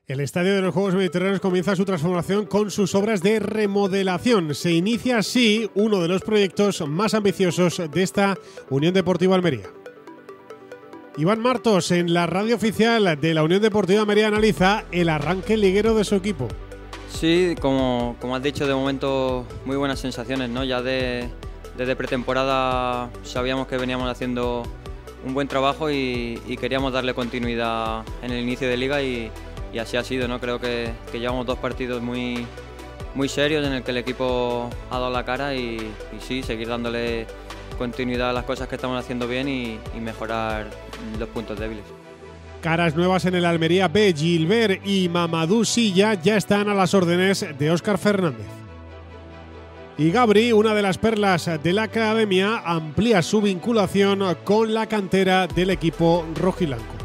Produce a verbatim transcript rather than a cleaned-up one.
El Estadio de los Juegos Mediterráneos comienza su transformación con sus obras de remodelación. Se inicia así uno de los proyectos más ambiciosos de esta Unión Deportiva Almería. Iván Martos, en la radio oficial de la Unión Deportiva Almería, analiza el arranque liguero de su equipo. Sí, como, como has dicho, de momento muy buenas sensaciones, ¿no? Ya de, desde pretemporada sabíamos que veníamos haciendo un buen trabajo y, y queríamos darle continuidad en el inicio de liga y, y así ha sido, ¿no? Creo que, que llevamos dos partidos muy, muy serios en el que el equipo ha dado la cara y, y sí, seguir dándole continuidad a las cosas que estamos haciendo bien y, y mejorar los puntos débiles. Caras nuevas en el Almería B. Gilbert y Mamadou Silla ya están a las órdenes de Óscar Fernández. Y Gabri, una de las perlas de la academia, amplía su vinculación con la cantera del equipo rojiblanco.